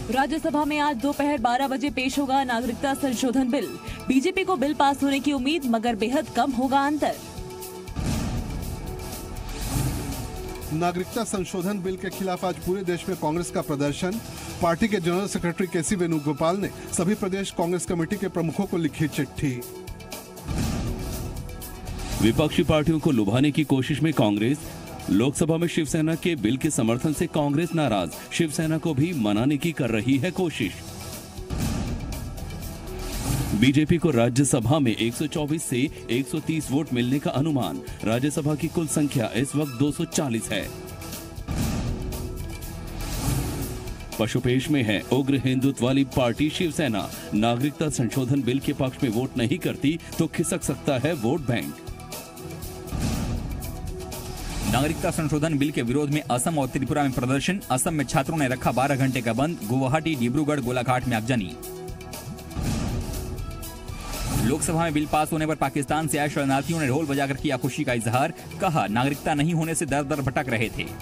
राज्यसभा में आज दोपहर 12 बजे पेश होगा नागरिकता संशोधन बिल। बीजेपी को बिल पास होने की उम्मीद, मगर बेहद कम होगा अंतर। नागरिकता संशोधन बिल के खिलाफ आज पूरे देश में कांग्रेस का प्रदर्शन। पार्टी के जनरल सेक्रेटरी केसी वेणुगोपाल ने सभी प्रदेश कांग्रेस कमेटी के प्रमुखों को लिखी चिट्ठी। विपक्षी पार्टियों को लुभाने की कोशिश में कांग्रेस। लोकसभा में शिवसेना के बिल के समर्थन से कांग्रेस नाराज, शिवसेना को भी मनाने की कर रही है कोशिश। बीजेपी को राज्यसभा में 124 से 130 वोट मिलने का अनुमान। राज्यसभा की कुल संख्या इस वक्त 240 है। पशुपेश में है उग्र हिंदुत्व वाली पार्टी शिवसेना। नागरिकता संशोधन बिल के पक्ष में वोट नहीं करती तो खिसक सकता है वोट बैंक। नागरिकता संशोधन बिल के विरोध में असम और त्रिपुरा में प्रदर्शन। असम में छात्रों ने रखा 12 घंटे का बंद। गुवाहाटी, डिब्रूगढ़, गोलाघाट में आगजनी। लोकसभा में बिल पास होने पर पाकिस्तान से आए शरणार्थियों ने ढोल बजाकर किया खुशी का इजहार। कहा, नागरिकता नहीं होने से दर दर भटक रहे थे।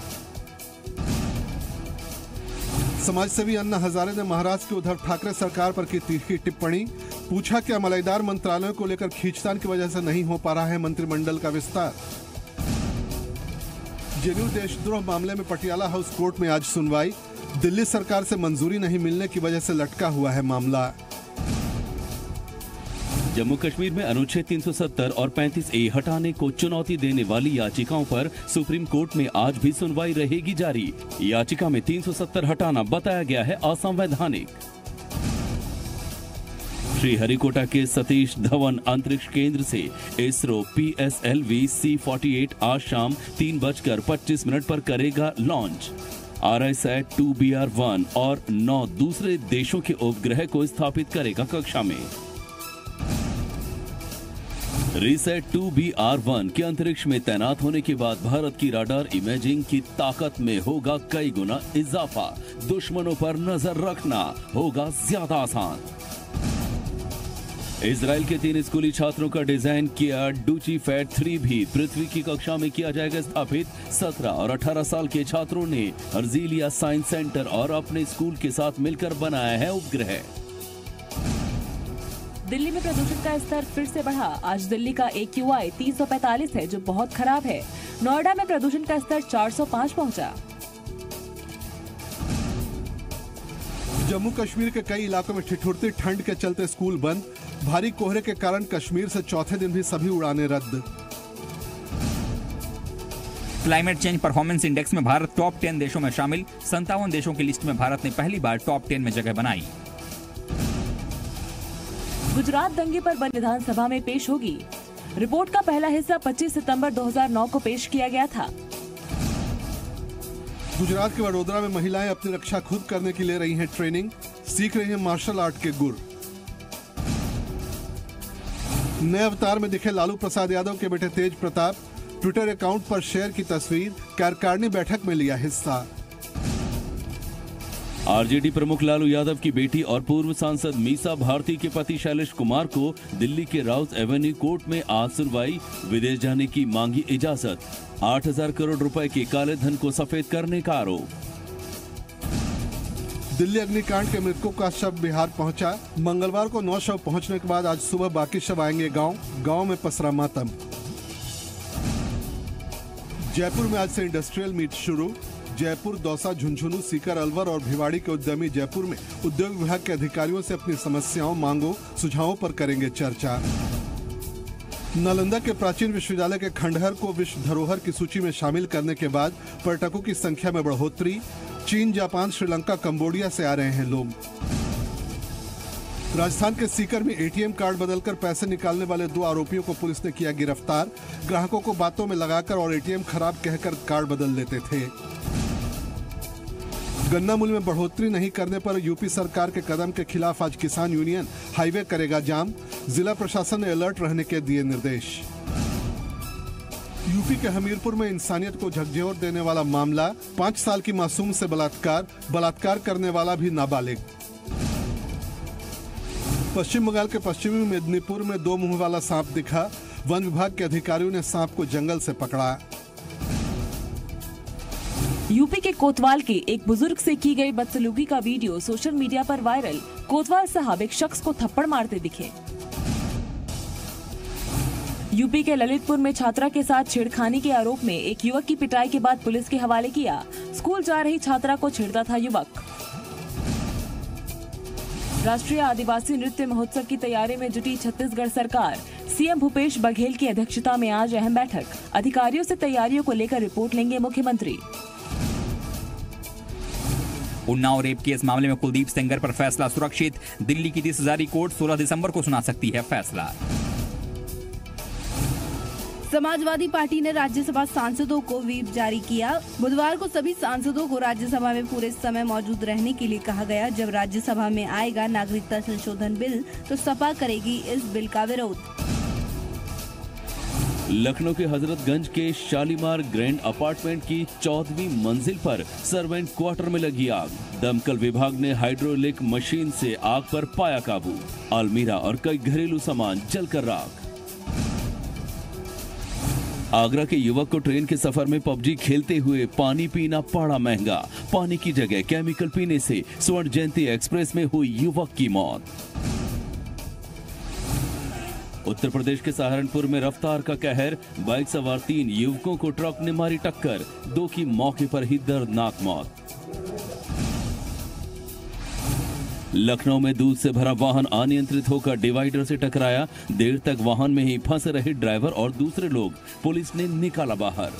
समाजसेवी अन्ना हजारे ने महाराष्ट्र की उद्धव ठाकरे सरकार पर की तीखी टिप्पणी। पूछा, क्या मलाईदार मंत्रालयों को लेकर खींचतान की वजह से नहीं हो पा रहा है मंत्रिमंडल का विस्तार। जेएनयू देशद्रोह मामले में पटियाला हाउस कोर्ट में आज सुनवाई। दिल्ली सरकार से मंजूरी नहीं मिलने की वजह से लटका हुआ है मामला। जम्मू कश्मीर में अनुच्छेद 370 और 35A हटाने को चुनौती देने वाली याचिकाओं पर सुप्रीम कोर्ट में आज भी सुनवाई रहेगी जारी। याचिका में 370 हटाना बताया गया है असंवैधानिक। श्रीहरिकोटा के सतीश धवन अंतरिक्ष केंद्र से इसरो PSLV C-48 आज शाम 3:25 पर करेगा लॉन्च। RISAT 2BR-1 और 9 दूसरे देशों के उपग्रह को स्थापित करेगा कक्षा में। रिसैट 2BR-1 के अंतरिक्ष में तैनात होने के बाद भारत की राडार इमेजिंग की ताकत में होगा कई गुना इजाफा। दुश्मनों पर नजर रखना होगा ज्यादा आसान। इजराइल के 3 स्कूली छात्रों का डिजाइन किया डूचीफैट 3 भी पृथ्वी की कक्षा में किया जाएगा स्थापित। 17 और 18 साल के छात्रों ने हर्जिलिया साइंस सेंटर और अपने स्कूल के साथ मिलकर बनाया है उपग्रह। दिल्ली में प्रदूषण का स्तर फिर से बढ़ा। आज दिल्ली का AQI 345 है, जो बहुत खराब है। नोएडा में प्रदूषण का स्तर 405 पहुंचा। जम्मू कश्मीर के कई इलाकों में ठिठुरती ठंड के चलते स्कूल बंद। भारी कोहरे के कारण कश्मीर से चौथे दिन भी सभी उड़ानें रद्द। क्लाइमेट चेंज परफॉर्मेंस इंडेक्स में भारत टॉप 10 देशों में शामिल। 57 देशों की लिस्ट में भारत ने पहली बार टॉप 10 में जगह बनाई। गुजरात दंगे पर बनी विधानसभा में पेश होगी। रिपोर्ट का पहला हिस्सा 25 सितंबर 2009 को पेश किया गया था। गुजरात के वडोदरा में महिलाएं अपनी रक्षा खुद करने की ले रही हैं ट्रेनिंग। सीख रही हैं मार्शल आर्ट के गुर। नए अवतार में दिखे लालू प्रसाद यादव के बेटे तेज प्रताप। ट्विटर अकाउंट पर शेयर की तस्वीर। कार्यकारिणी बैठक में लिया हिस्सा। आरजेडी प्रमुख लालू यादव की बेटी और पूर्व सांसद मीसा भारती के पति शैलेश कुमार को दिल्ली के राउस एवेन्यू कोर्ट में आज सुनवाई। विदेश जाने की मांगी इजाजत। 8,000 करोड़ रुपए के काले धन को सफेद करने का आरोप। दिल्ली अग्निकांड के मृतकों का शव बिहार पहुंचा। मंगलवार को 9 शव पहुंचने के बाद आज सुबह बाकी शव आएंगे गांव में पसरा मातम। जयपुर में आज से इंडस्ट्रियल मीट शुरू। जयपुर, दौसा, झुंझुनू, सीकर, अलवर और भिवाड़ी के उद्यमी जयपुर में उद्योग विभाग के अधिकारियों से अपनी समस्याओं, मांगों, सुझावों पर करेंगे चर्चा। नालंदा के प्राचीन विश्वविद्यालय के खंडहर को विश्व धरोहर की सूची में शामिल करने के बाद पर्यटकों की संख्या में बढ़ोतरी। चीन, जापान, श्रीलंका, कंबोडिया से आ रहे हैं लोग। राजस्थान के सीकर में ATM कार्ड बदलकर पैसे निकालने वाले 2 आरोपियों को पुलिस ने किया गिरफ्तार। ग्राहकों को बातों में लगाकर और ATM खराब कहकर कार्ड बदल लेते थे। गन्ना मूल्य में बढ़ोतरी नहीं करने पर यूपी सरकार के कदम के खिलाफ आज किसान यूनियन हाईवे करेगा जाम। जिला प्रशासन ने अलर्ट रहने के दिए निर्देश। यूपी के हमीरपुर में इंसानियत को झकझोर देने वाला मामला। 5 साल की मासूम से बलात्कार करने वाला भी नाबालिग। पश्चिम बंगाल के पश्चिमी मेदिनीपुर में 2 मुंह वाला सांप दिखा। वन विभाग के अधिकारियों ने सांप को जंगल से पकड़ा। यूपी के कोतवाल के एक बुजुर्ग से की गई बदसलूकी का वीडियो सोशल मीडिया पर वायरल। कोतवाल साहब एक शख्स को थप्पड़ मारते दिखे। यूपी के ललितपुर में छात्रा के साथ छेड़खानी के आरोप में एक युवक की पिटाई के बाद पुलिस के हवाले किया। स्कूल जा रही छात्रा को छेड़ता था युवक। राष्ट्रीय आदिवासी नृत्य महोत्सव की तैयारी में जुटी छत्तीसगढ़ सरकार। सीएम भूपेश बघेल की अध्यक्षता में आज अहम बैठक। अधिकारियों से तैयारियों को लेकर रिपोर्ट लेंगे मुख्यमंत्री। उन्नाव रेप केस मामले में कुलदीप सेंगर पर फैसला सुरक्षित। दिल्ली की 30 हजारी कोर्ट 16 दिसंबर को सुना सकती है फैसला। समाजवादी पार्टी ने राज्यसभा सांसदों को व्हिप जारी किया। बुधवार को सभी सांसदों को राज्यसभा में पूरे समय मौजूद रहने के लिए कहा गया। जब राज्यसभा में आएगा नागरिकता संशोधन बिल तो सपा करेगी इस बिल का विरोध। लखनऊ के हजरतगंज के शालीमार ग्रैंड अपार्टमेंट की 14वीं मंजिल पर सर्वेंट क्वार्टर में लगी आग। दमकल विभाग ने हाइड्रोलिक मशीन से आग पर पाया काबू। अलमीरा और कई घरेलू सामान जलकर राख। आगरा के युवक को ट्रेन के सफर में पबजी खेलते हुए पानी पीना पड़ा महंगा। पानी की जगह केमिकल पीने से स्वर्ण जयंती एक्सप्रेस में हुई युवक की मौत। उत्तर प्रदेश के सहारनपुर में रफ्तार का कहर। बाइक सवार 3 युवकों को ट्रक ने मारी टक्कर। 2 की मौके पर ही दर्दनाक मौत। लखनऊ में दूध से भरा वाहन अनियंत्रित होकर डिवाइडर से टकराया। देर तक वाहन में ही फंसे रहे ड्राइवर और दूसरे लोग। पुलिस ने निकाला बाहर।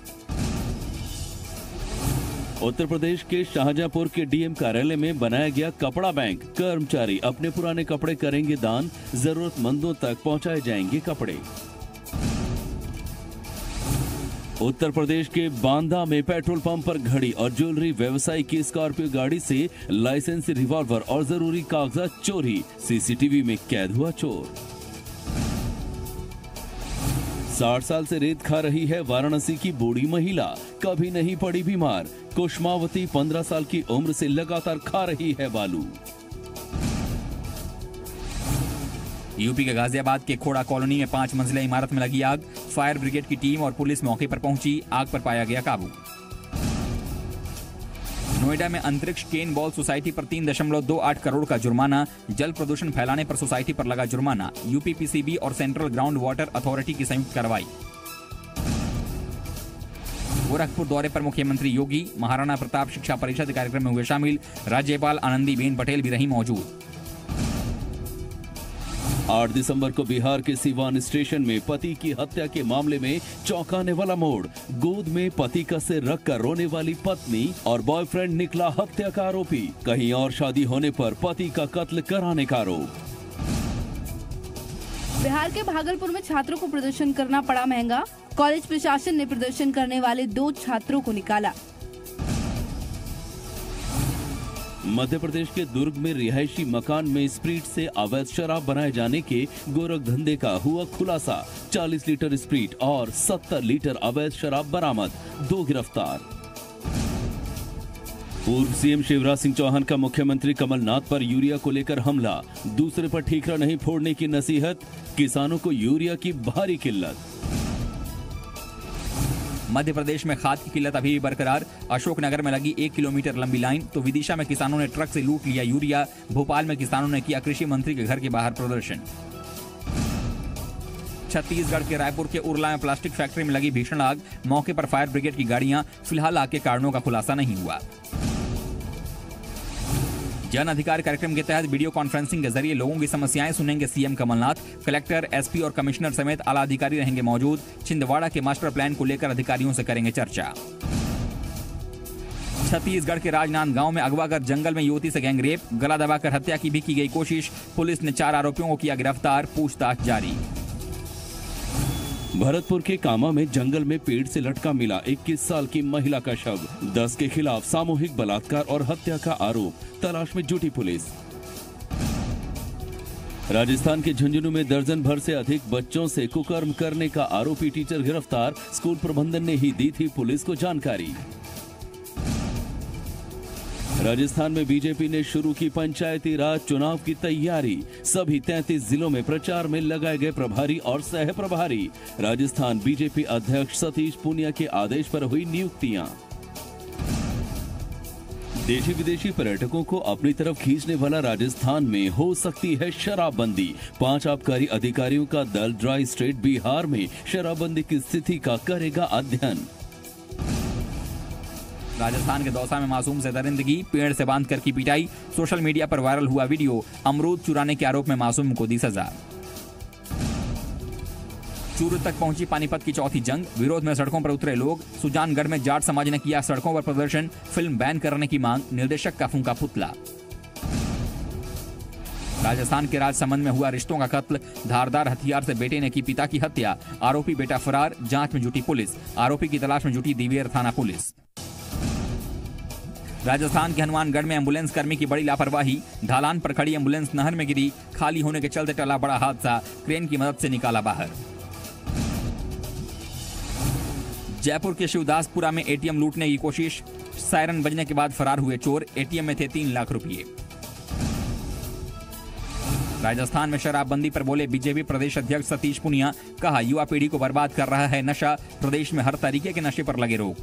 उत्तर प्रदेश के शाहजहांपुर के डीएम कार्यालय में बनाया गया कपड़ा बैंक। कर्मचारी अपने पुराने कपड़े करेंगे दान। जरूरतमंदों तक पहुंचाए जाएंगे कपड़े। उत्तर प्रदेश के बांदा में पेट्रोल पंप पर घड़ी और ज्वेलरी व्यवसायी की स्कॉर्पियो गाड़ी से लाइसेंसी रिवॉल्वर और जरूरी कागजात चोरी। सीसीटीवी में कैद हुआ चोर। 60 साल से रेत खा रही है वाराणसी की बूढ़ी महिला। कभी नहीं पड़ी बीमार। कुष्मावती 15 साल की उम्र से लगातार खा रही है बालू। यूपी के गाजियाबाद के खोड़ा कॉलोनी में 5 मंजिला इमारत में लगी आग। फायर ब्रिगेड की टीम और पुलिस मौके पर पहुंची। आग पर पाया गया काबू। नोएडा में अंतरिक्ष केन बॉल सोसाइटी पर 3.28 करोड़ का जुर्माना। जल प्रदूषण फैलाने पर सोसाइटी पर लगा जुर्माना। यूपी पीसीबी और सेंट्रल ग्राउंड वाटर अथॉरिटी की संयुक्त कार्रवाई। गोरखपुर दौरे पर मुख्यमंत्री योगी। महाराणा प्रताप शिक्षा परिषद कार्यक्रम में हुए शामिल। राज्यपाल आनंदीबेन पटेल भी रही मौजूद। 8 दिसंबर को बिहार के सीवान स्टेशन में पति की हत्या के मामले में चौंकाने वाला मोड़। गोद में पति का सिर रखकर रोने वाली पत्नी और बॉयफ्रेंड निकला हत्या का आरोपी। कहीं और शादी होने पर पति का कत्ल कराने का आरोप। बिहार के भागलपुर में छात्रों को प्रदर्शन करना पड़ा महंगा। कॉलेज प्रशासन ने प्रदर्शन करने वाले 2 छात्रों को निकाला। मध्य प्रदेश के दुर्ग में रिहायशी मकान में स्प्रीट से अवैध शराब बनाए जाने के गोरख धंधे का हुआ खुलासा। 40 लीटर स्प्रीट और 70 लीटर अवैध शराब बरामद। 2 गिरफ्तार। पूर्व सीएम शिवराज सिंह चौहान का मुख्यमंत्री कमलनाथ पर यूरिया को लेकर हमला। दूसरे पर ठीकरा नहीं फोड़ने की नसीहत। किसानों को यूरिया की भारी किल्लत। मध्य प्रदेश में खाद की किल्लत अभी भी बरकरार। अशोकनगर में लगी 1 किलोमीटर लंबी लाइन तो विदिशा में किसानों ने ट्रक से लूट लिया यूरिया। भोपाल में किसानों ने किया कृषि मंत्री के घर के बाहर प्रदर्शन। छत्तीसगढ़ के रायपुर के उरला में प्लास्टिक फैक्ट्री में लगी भीषण आग। मौके पर फायर ब्रिगेड की गाड़ियां। फिलहाल आग के कारणों का खुलासा नहीं हुआ। जन अधिकार कार्यक्रम के तहत वीडियो कॉन्फ्रेंसिंग के जरिए लोगों की समस्याएं सुनेंगे सीएम कमलनाथ। कलेक्टर, एसपी और कमिश्नर समेत आला अधिकारी रहेंगे मौजूद। छिंदवाड़ा के मास्टर प्लान को लेकर अधिकारियों से करेंगे चर्चा। छत्तीसगढ़ के राजनांदगांव में अगवा कर जंगल में युवती से गैंग रेप। गला दबाकर हत्या की भी की गई कोशिश। पुलिस ने 4 आरोपियों को किया गिरफ्तार। पूछताछ जारी। भरतपुर के कामा में जंगल में पेड़ से लटका मिला 21 साल की महिला का शव। 10 के खिलाफ सामूहिक बलात्कार और हत्या का आरोप। तलाश में जुटी पुलिस। राजस्थान के झुंझुनू में दर्जन भर से अधिक बच्चों से कुकर्म करने का आरोपी टीचर गिरफ्तार। स्कूल प्रबंधन ने ही दी थी पुलिस को जानकारी। राजस्थान में बीजेपी ने शुरू की पंचायती राज चुनाव की तैयारी। सभी 33 जिलों में प्रचार में लगाए गए प्रभारी और सह प्रभारी। राजस्थान बीजेपी अध्यक्ष सतीश पूनिया के आदेश पर हुई नियुक्तियां। देशी विदेशी पर्यटकों को अपनी तरफ खींचने वाला राजस्थान में हो सकती है शराबबंदी। 5 आबकारी अधिकारियों का दल ड्राई स्टेट बिहार में शराबबंदी की स्थिति का करेगा अध्ययन। राजस्थान के दौसा में मासूम से दरिंदगी, पेड़ से बांधकर की पिटाई। सोशल मीडिया पर वायरल हुआ वीडियो। अमरूद चुराने के आरोप में मासूम को दी सजा। चूरू तक पहुंची पानीपत की चौथी जंग। विरोध में सड़कों पर उतरे लोग। सुजानगढ़ में जाट समाज ने किया सड़कों पर प्रदर्शन। फिल्म बैन करने की मांग। निर्देशक का फूंका पुतला। राजस्थान के राजसमंद में हुआ रिश्तों का कत्ल। धारदार हथियार से बेटे ने की पिता की हत्या। आरोपी बेटा फरार। जांच में जुटी पुलिस। आरोपी की तलाश में जुटी दिवेर थाना पुलिस। राजस्थान के हनुमानगढ़ में एम्बुलेंस कर्मी की बड़ी लापरवाही। ढालान पर खड़ी एम्बुलेंस नहर में गिरी। खाली होने के चलते टला बड़ा हादसा। क्रेन की मदद से निकाला बाहर। जयपुर के शिवदासपुरा में एटीएम लूटने की कोशिश। सायरन बजने के बाद फरार हुए चोर। एटीएम में थे 3 लाख रुपए। राजस्थान में शराबबंदी पर बोले बीजेपी प्रदेश अध्यक्ष सतीश पुनिया। कहा, युवा पीढ़ी को बर्बाद कर रहा है नशा। प्रदेश में हर तरीके के नशे पर लगे रोक।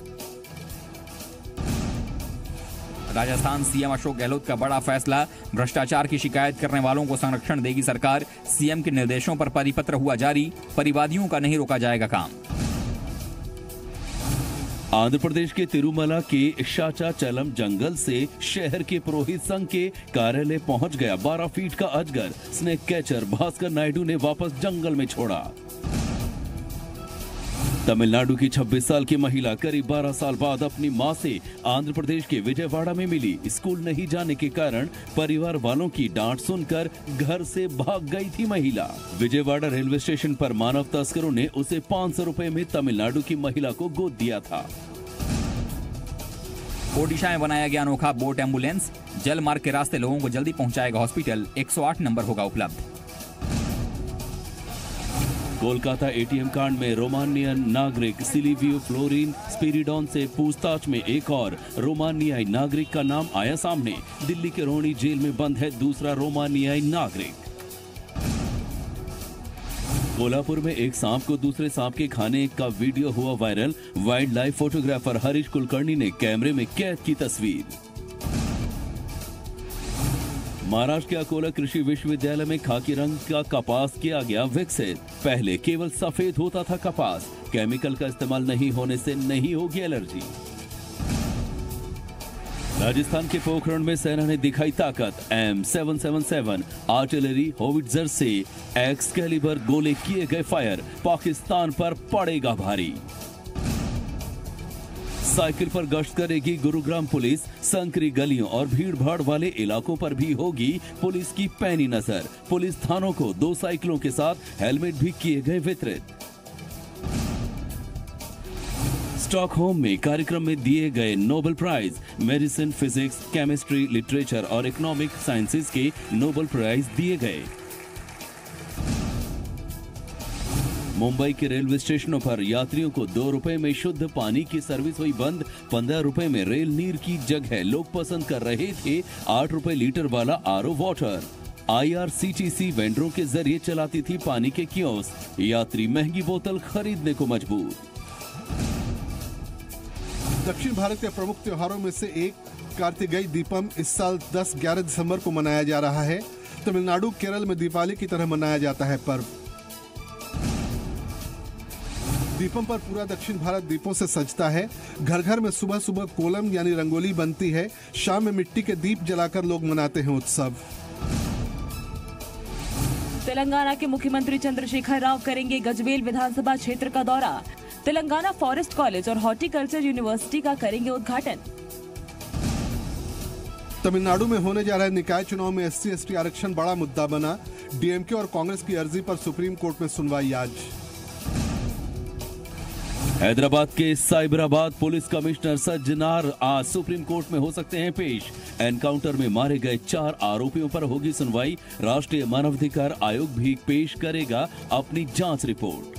राजस्थान सीएम अशोक गहलोत का बड़ा फैसला। भ्रष्टाचार की शिकायत करने वालों को संरक्षण देगी सरकार। सीएम के निर्देशों पर परिपत्र हुआ जारी। परिवादियों का नहीं रोका जाएगा काम। आंध्र प्रदेश के तिरुमला के शाचाचलम जंगल से शहर के पुरोहित संघ के कार्यालय पहुंच गया 12 फीट का अजगर। स्नेक कैचर भास्कर नायडू ने वापस जंगल में छोड़ा। तमिलनाडु की 26 साल की महिला करीब 12 साल बाद अपनी मां से आंध्र प्रदेश के विजयवाड़ा में मिली। स्कूल नहीं जाने के कारण परिवार वालों की डांट सुनकर घर से भाग गई थी महिला। विजयवाड़ा रेलवे स्टेशन पर मानव तस्करों ने उसे 500 रुपए में तमिलनाडु की महिला को गोद दिया था। ओडिशा में बनाया गया अनोखा बोट एम्बुलेंस। जल मार्ग के रास्ते लोगों को जल्दी पहुंचाएगा हॉस्पिटल। 108 नंबर होगा उपलब्ध। कोलकाता एटीएम कांड में रोमानियन नागरिक सिलिवियो फ्लोरिन स्पिरिडोन से पूछताछ में एक और रोमानियाई नागरिक का नाम आया सामने। दिल्ली के रोहिणी जेल में बंद है दूसरा रोमानियाई नागरिक। कोल्हापुर में एक सांप को दूसरे सांप के खाने का वीडियो हुआ viral. Wildlife photographer Harish Kulkarni ने कैमरे में कैद की तस्वीर। महाराष्ट्र के अकोला कृषि विश्वविद्यालय में खाकी रंग का कपास किया गया विकसित। पहले केवल सफेद होता था कपास। केमिकल का इस्तेमाल नहीं होने से नहीं होगी एलर्जी। राजस्थान के पोखरण में सेना ने दिखाई ताकत। M777 आर्टिलरी होविट्जर से एक्सकैलिबर गोले किए गए फायर। पाकिस्तान पर पड़ेगा भारी। साइकिल पर गश्त करेगी गुरुग्राम पुलिस। संकरी गलियों और भीड़ भाड़ वाले इलाकों पर भी होगी पुलिस की पैनी नजर। पुलिस थानों को 2 साइकिलों के साथ हेलमेट भी किए गए वितरित। स्टॉकहोम में कार्यक्रम में दिए गए Nobel prize. Medicine, physics, chemistry, literature और इकोनॉमिक साइंसेज के नोबेल प्राइज दिए गए। मुंबई के रेलवे स्टेशनों पर यात्रियों को 2 रुपए में शुद्ध पानी की सर्विस हुई बंद। 15 रुपए में रेल नीर की जगह लोग पसंद कर रहे थे 8 रुपए लीटर वाला आरओ वाटर। IRCTC वेंडरों के जरिए चलाती थी पानी के कियोस्क। यात्री महंगी बोतल खरीदने को मजबूर। दक्षिण भारत के प्रमुख त्योहारों में से एक कार्तिकेय दीपम इस साल 10-11 दिसंबर को मनाया जा रहा है। तमिलनाडु, केरल में दीपावली की तरह मनाया जाता है पर्व। दीपम पर पूरा दक्षिण भारत दीपों से सजता है। घर घर में सुबह सुबह कोलम यानी रंगोली बनती है। शाम में मिट्टी के दीप जलाकर लोग मनाते हैं उत्सव। तेलंगाना के मुख्यमंत्री चंद्रशेखर राव करेंगे गजबेल विधानसभा क्षेत्र का दौरा। तेलंगाना फॉरेस्ट कॉलेज और हॉर्टिकल्चर यूनिवर्सिटी का करेंगे उद्घाटन। तमिलनाडु में होने जा रहे निकाय चुनाव में SC/ST आरक्षण बड़ा मुद्दा बना। DMK और कांग्रेस की अर्जी पर सुप्रीम कोर्ट में सुनवाई आज। हैदराबाद के साइबराबाद पुलिस कमिश्नर सज्जनार आज सुप्रीम कोर्ट में हो सकते हैं पेश। एनकाउंटर में मारे गए 4 आरोपियों पर होगी सुनवाई। राष्ट्रीय मानवाधिकार आयोग भी पेश करेगा अपनी जांच रिपोर्ट।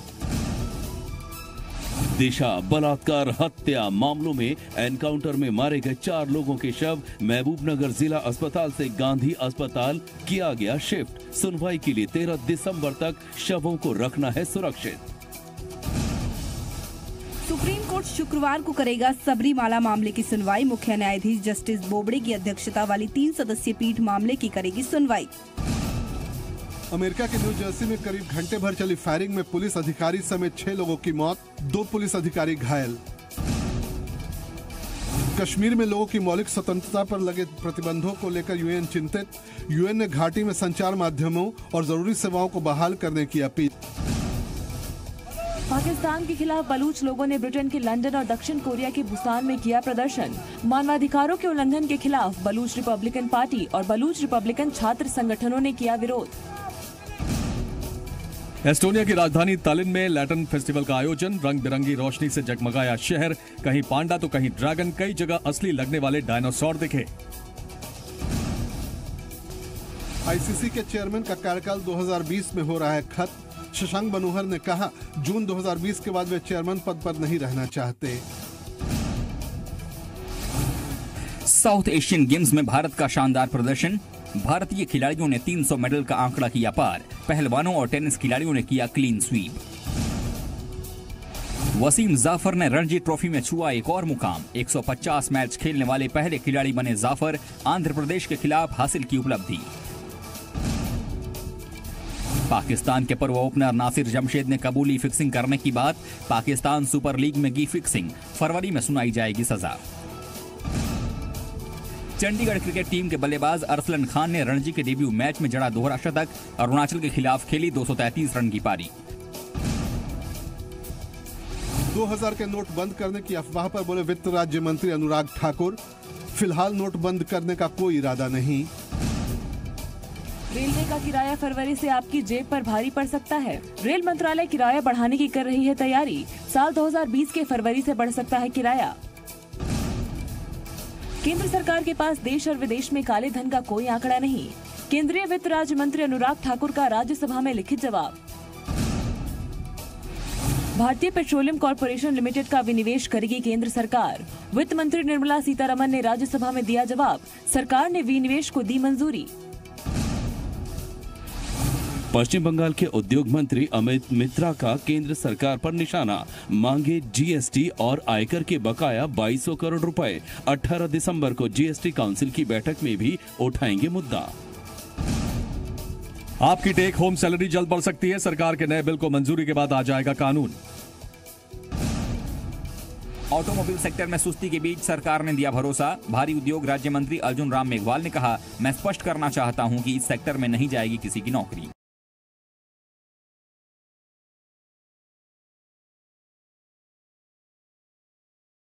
दिशा बलात्कार हत्या मामलों में एनकाउंटर में मारे गए 4 लोगों के शव महबूबनगर जिला अस्पताल से गांधी अस्पताल किया गया शिफ्ट। सुनवाई के लिए 13 दिसंबर तक शवों को रखना है सुरक्षित। सुप्रीम कोर्ट कोर्ट शुक्रवार को करेगा सबरीमाला मामले की सुनवाई। मुख्य न्यायाधीश जस्टिस बोबड़े की अध्यक्षता वाली 3 सदस्यीय पीठ मामले की करेगी सुनवाई। अमेरिका के न्यू जर्सी में करीब घंटे भर चली फायरिंग में पुलिस अधिकारी समेत 6 लोगों की मौत, 2 पुलिस अधिकारी घायल। कश्मीर में लोगों की मौलिक स्वतंत्रता पर लगे प्रतिबंधों को लेकर यूएन चिंतित। यूएन ने घाटी में संचार माध्यमों और जरूरी सेवाओं को बहाल करने की अपील। पाकिस्तान के खिलाफ बलूच लोगों ने ब्रिटेन के लंदन और दक्षिण कोरिया के बुसान में किया प्रदर्शन। मानवाधिकारों के उल्लंघन के खिलाफ बलूच रिपब्लिकन पार्टी और बलूच रिपब्लिकन छात्र संगठनों ने किया विरोध। एस्टोनिया की राजधानी तालिन में लैटन फेस्टिवल का आयोजन। रंग बिरंगी रोशनी से जगमगाया शहर, कहीं पांडा तो कहीं ड्रैगन, कई जगह असली लगने वाले डायनासोर दिखे। आईसीसी के चेयरमैन का कार्यकाल 2020 में हो रहा है खत्म। शशांक बनोहर ने कहा जून 2020 के बाद वे चेयरमैन पद पर नहीं रहना चाहते। साउथ एशियन गेम्स में भारत का शानदार प्रदर्शन। भारतीय खिलाड़ियों ने 300 मेडल का आंकड़ा किया पार। पहलवानों और टेनिस खिलाड़ियों ने किया क्लीन स्वीप। वसीम जाफर ने रणजी ट्रॉफी में छुआ एक और मुकाम। 150 मैच खेलने वाले पहले खिलाड़ी बने जाफर। आंध्र प्रदेश के खिलाफ हासिल की उपलब्धि। पाकिस्तान के पूर्व ओपनर नासिर जमशेद ने कबूली फिक्सिंग करने की बात। पाकिस्तान सुपर लीग में की फिक्सिंग, फरवरी में सुनाई जाएगी सजा। चंडीगढ़ क्रिकेट टीम के बल्लेबाज अरसलन खान ने रणजी के डेब्यू मैच में जड़ा दोहरा शतक। अरुणाचल के खिलाफ खेली 233 रन की पारी। 2000 के नोट बंद करने की अफवाह पर बोले वित्त राज्य मंत्री अनुराग ठाकुर, फिलहाल नोट बंद करने का कोई इरादा नहीं। रेलवे का किराया फरवरी से आपकी जेब पर भारी पड़ सकता है। रेल मंत्रालय किराया बढ़ाने की कर रही है तैयारी। साल 2020 के फरवरी से बढ़ सकता है किराया। केंद्र सरकार के पास देश और विदेश में काले धन का कोई आंकड़ा नहीं। केंद्रीय वित्त राज्य मंत्री अनुराग ठाकुर का राज्यसभा में लिखित जवाब। भारतीय पेट्रोलियम कॉर्पोरेशन लिमिटेड का विनिवेश करेगी केंद्र सरकार। वित्त मंत्री निर्मला सीतारमण ने राज्यसभा में दिया जवाब। सरकार ने विनिवेश को दी मंजूरी। पश्चिम बंगाल के उद्योग मंत्री अमित मित्रा का केंद्र सरकार पर निशाना। मांगे जीएसटी और आयकर के बकाया 2200 करोड़ रुपए। 18 दिसंबर को जीएसटी काउंसिल की बैठक में भी उठाएंगे मुद्दा। आपकी टेक होम सैलरी जल्द बढ़ सकती है। सरकार के नए बिल को मंजूरी के बाद आ जाएगा कानून। ऑटोमोबाइल सेक्टर में सुस्ती के बीच सरकार ने दिया भरोसा। भारी उद्योग राज्य मंत्री अर्जुन राम मेघवाल ने कहा, मैं स्पष्ट करना चाहता हूं कि इस सेक्टर में नहीं जाएगी किसी की नौकरी।